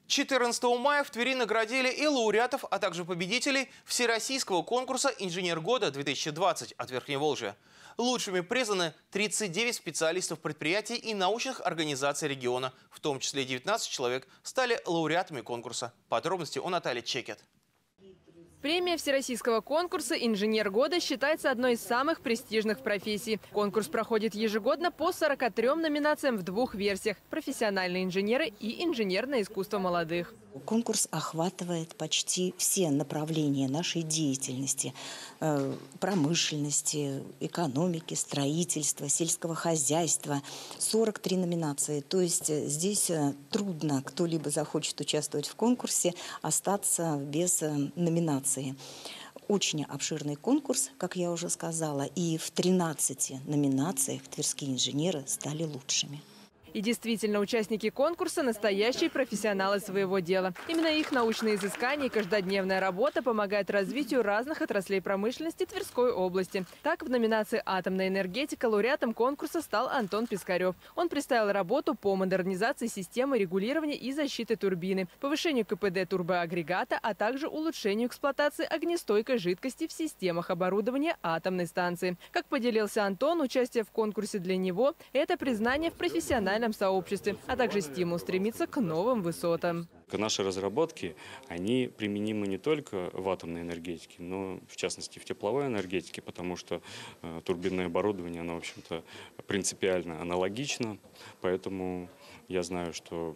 14 мая в Твери наградили и лауреатов, а также победителей Всероссийского конкурса «Инженер года-2020» от Верхневолжья. Лучшими признаны 39 специалистов предприятий и научных организаций региона, в том числе 19 человек стали лауреатами конкурса. Подробности у Натальи Чекет. Премия Всероссийского конкурса «Инженер года» считается одной из самых престижных профессий. Конкурс проходит ежегодно по 43 номинациям в двух версиях – профессиональные инженеры и инженерное искусство молодых. Конкурс охватывает почти все направления нашей деятельности – промышленности, экономики, строительства, сельского хозяйства. 43 номинации. То есть здесь трудно кто-либо захочет участвовать в конкурсе, остаться без номинации. Очень обширный конкурс, как я уже сказала, и в 13 номинациях тверские инженеры стали лучшими. И действительно, участники конкурса – настоящие профессионалы своего дела. Именно их научные изыскания и каждодневная работа помогают развитию разных отраслей промышленности Тверской области. Так, в номинации «Атомная энергетика» лауреатом конкурса стал Антон Пискарев. Он представил работу по модернизации системы регулирования и защиты турбины, повышению КПД турбоагрегата, а также улучшению эксплуатации огнестойкой жидкости в системах оборудования атомной станции. Как поделился Антон, участие в конкурсе для него – это признание в профессиональном сообществе, а также стимул стремиться к новым высотам. Наши разработки, они применимы не только в атомной энергетике, но в частности в тепловой энергетике, потому что турбинное оборудование, оно, в общем-то, принципиально аналогично. Поэтому я знаю, что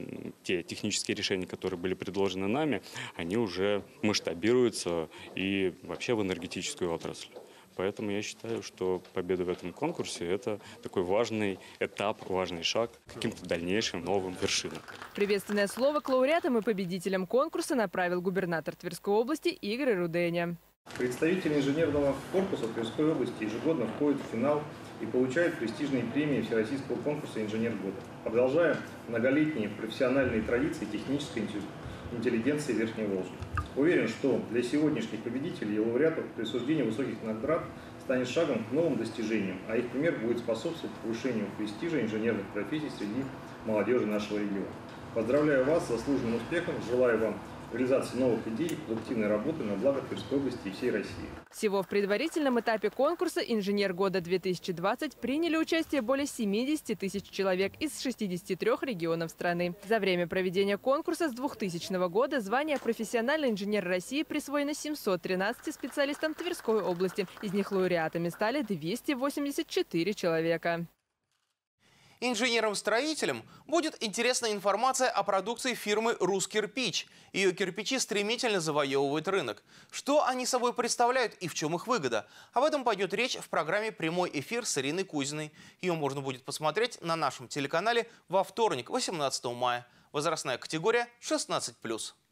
те технические решения, которые были предложены нами, они уже масштабируются и вообще в энергетическую отрасль. Поэтому я считаю, что победа в этом конкурсе – это такой важный этап, важный шаг к каким-то дальнейшим новым вершинам. Приветственное слово к лауреатам и победителям конкурса направил губернатор Тверской области Игорь Руденя. Представители инженерного корпуса Тверской области ежегодно входят в финал и получают престижные премии Всероссийского конкурса «Инженер года», продолжая многолетние профессиональные традиции технической интеллигенции Верхневолжья. Уверен, что для сегодняшних победителей и лауреатов присуждение высоких наград станет шагом к новым достижениям, а их пример будет способствовать повышению престижа инженерных профессий среди молодежи нашего региона. Поздравляю вас с заслуженным успехом, желаю вам реализации новых идей и продуктивной работы на благо Тверской области и всей России. Всего в предварительном этапе конкурса «Инженер года-2020» приняли участие более 70 тысяч человек из 63 регионов страны. За время проведения конкурса с 2000 года звание «Профессиональный инженер России» присвоено 713 специалистам Тверской области. Из них лауреатами стали 284 человека. Инженерам-строителям будет интересна информация о продукции фирмы «Рускирпич». Ее кирпичи стремительно завоевывают рынок. Что они собой представляют и в чем их выгода? Об этом пойдет речь в программе «Прямой эфир» с Ириной Кузиной. Ее можно будет посмотреть на нашем телеканале во вторник, 18 мая. Возрастная категория 16+.